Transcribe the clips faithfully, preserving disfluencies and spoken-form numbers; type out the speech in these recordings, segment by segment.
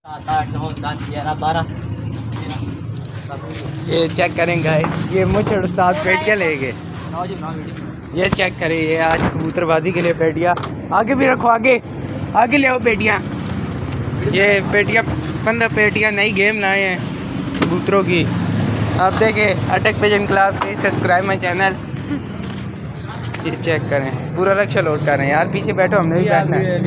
सात आठ नौ दस ग्यारह बारह। ये चेक करें गाइस, ये मुझे उस्ताद पेटियाँ ले गए। ये चेक करें, ये आज कबूतरबाजी के लिए पेटियाँ आगे भी रखो, आगे आगे ले आओ पेटियाँ। ये पेटियाँ पंद्रह पेटियाँ नई गेम लाए हैं कबूतरों की। आप देखें attack pigeon club, please subscribe my channel. ये चेक करें, पूरा रक्षा लोड कर रहे हैं यार। पीछे बैठो, हमने भी बैठना है।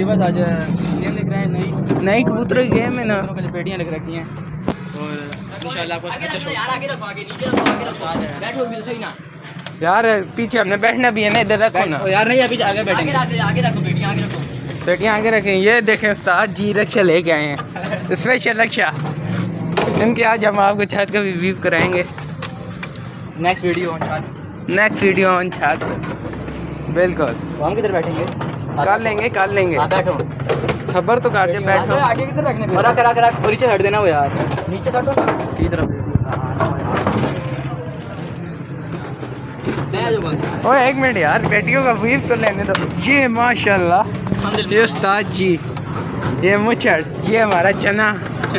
नई कबूतरों की गेम है ना, पेटियाँ लग रखी हैं और इंशाल्लाह आपको अच्छा शौक। यार आगे रखो, आगे नीचे रखो, आगे रखो, बैठो भी सही ना यार। पीछे हमने बैठना भी है ना, इधर रखो ना यार। नहीं अभी आगे बैठेंगे, आगे रखो पेटियाँ, आगे रखो पेटियाँ आगे रखें। ये देखें उस्ताद जी रक्षा लेके आए हैं, स्पेशल रक्षा। इनके आज हम आपको छत का रिव्यू कराएंगे। नेक्स्ट वीडियो ऑन छत, नेक्स्ट वीडियो ऑन छत, बिल्कुल। हम किधर बैठेंगे? कर लेंगे कर लेंगे। हाँ बैठो, सबर तो कर, बैठो। आगे किधर रखने? रख रख रख, नीचे हट देना वो यार, नीचे हटो ना की तरफ। ओए एक मिनट यार, बेटियों का व्यू तो लेने दो। ये माशाल्लाह, ये उस्ताद जी, ये मुचड़, ये हमारा चना।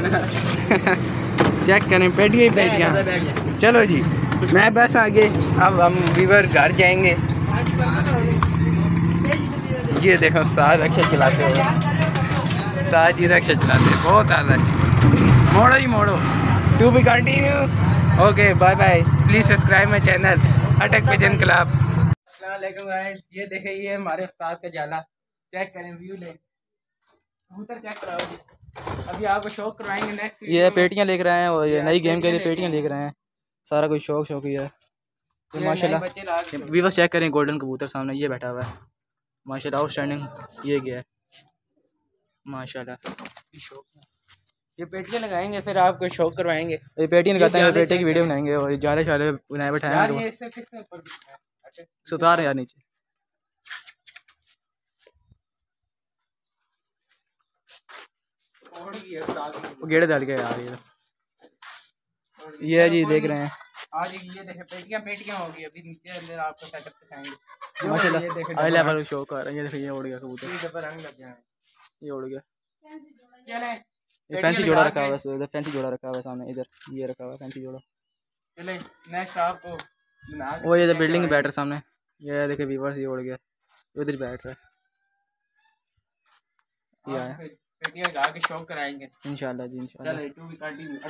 चेक करें पेटियाँ ही पेटियाँ। चलो जी, मैं बस आगे, अब हम वीवर घर जाएंगे। ये देखो उस्ताद रक्षा चलाते हो, उस्ताद जी रक्षा चलाते हैं, बहुत आला है। मोड़ो ही मोड़ो, to be continue. Okay bye bye, please subscribe my channel attack pigeon club. अस्सलाम वालेकुम गाइस, ये देखे ये हमारे उस्ताद का जाला। चेक करें, व्यू ले, कबूतर चेक कराओ जी। अभी आपको शौक करवाएंगे नेक्स्ट। ये पेटियाँ लेकर आए हैं और ये नई गेम के लिए पेटियाँ लेकर आए हैं। सारा कुछ शौक शौक ही है तो माशाल्लाह। वीवर्स चेक करें, गोल्डन कबूतर सामने ये बैठा हुआ है माशाल्लाह, आउटस्टैंडिंग। ये गया है माशाल्लाह। ये पेटियाँ लगाएंगे, फिर आपको शौक करवाएंगे। ये पेटियाँ लगाते हैं, पेटे की वीडियो बनाएंगे और जाले शाले बनाए बैठाएंगे। सुतार यार नीचे गेड़े डाल के यार। ये ये जी देख रहे हैं आज ये देखें पेटियाँ पेटियाँ होगी। अभी नीचे अंदर आपको सेटअप दिखाएंगे माशाल्लाह। हाई लेवल शौक आ रहा है। ये देखिए, ये उड़ गया कबूतर, रंग लग गया है, ये उड़ गया। चले ये फैंसी जोड़ा रखा हुआ है, फैंसी जोड़ा रखा हुआ है सामने, इधर ये रखा हुआ है फैंसी जोड़ा। चले नेक्स्ट आपको वो ये बिल्डिंग में बैठ रहा सामने, ये देखिए व्यूअर्स, ये उड़ गया, उधर बैठ रहा है। ये आया, पेटियाँ गा के शौक कराएंगे इंशाल्लाह जी इंशाल्लाह।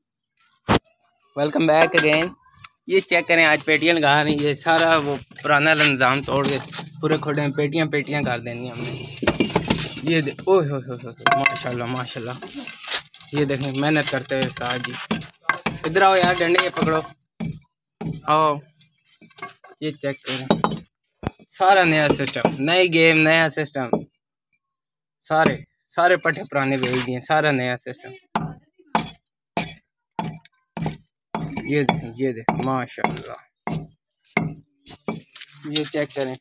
Welcome back again. ये चेक करें, आज पेटियाँ लगा रही है। सारा वो पुराना निज़ाम तोड़ के पूरे खोटे में पेटियाँ पेटियाँ कर देनी हमने। ये देख, ओह हो हो हो माशाल्लाह माशाल्लाह। ये देखें मेहनत करते हुए उस्ताद जी। इधर आओ यार, डंडे ये पकड़ो, आओ। ये चेक करें, सारा नया सिस्टम, नई गेम, नया सिस्टम। सारे सारे पट्टे पुराने भेज दिए, सारा नया सिस्टम। ये देखें, ये देखें माशाल्लाह। ये चेक करें,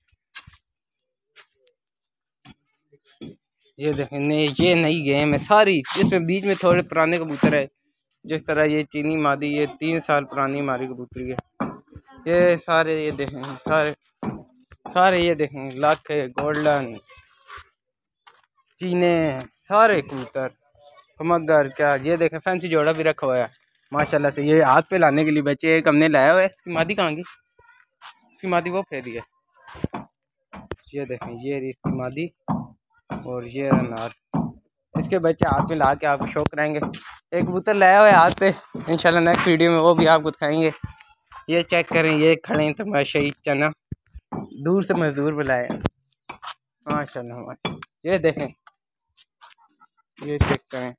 ये देखें नई, ये नई गेम है सारी। इसमें बीच में थोड़े पुराने कबूतर है, जिस तरह ये चीनी मादी, ये तीन साल पुरानी हमारी कबूतरी है। ये सारे, ये देखें सारे सारे, ये देखें लाख गोल्डन चीने, सारे कबूतर मगर क्या। ये देखें फैंसी जोड़ा भी रखा हुआ है माशाल्लाह से। ये हाथ पे लाने के लिए बच्चे, एक हमने लाया हुआ है। इसकी मादी कहाँ गई? इसकी मादी वो फेरी है। ये देखें, ये रही इसकी मादी और ये अनार। इसके बच्चे हाथ में ला के आपको शौक कराएंगे। एक कबूतर लाया हुआ है हाथ पे, इंशाल्लाह नेक्स्ट वीडियो में वो भी आपको दिखाएंगे। ये चेक करें, ये खड़े हैं तमाशाई चना, दूर से मजदूर बुलाए माशाल्लाह। ये देखें, ये चेक करें,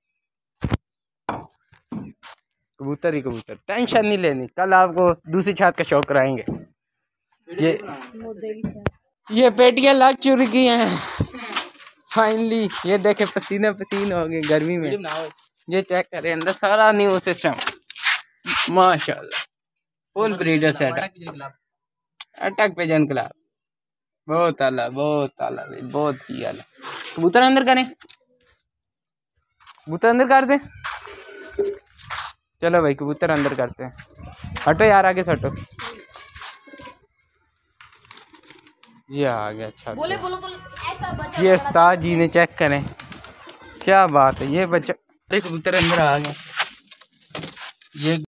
कबूतर ही कबूतर, टेंशन नहीं लेनी। कल आपको दूसरी छत का शौक कराएंगे। ये ये पेटियां लग चुकी हैं फाइनली। ये देखें पसीने पसीने हो गए गर्मी में। ये चेक करें, अंदर सारा न्यू सिस्टम माशाल्लाह, full breeder setup attack pigeon club. बहुत आला, बहुत आला भाई, बहुत ही आला। कबूतर अंदर करें, कबूतर अंदर कर दें। चलो भाई कबूतर अंदर करते हैं। हटो यार आगे से हटो। ये आ गया, अच्छा बोले बोलो तो ऐसा बच्चा। ये उस्ताद जी ने चेक करें, क्या बात है। ये बच्चा कबूतर अंदर आ गए। ये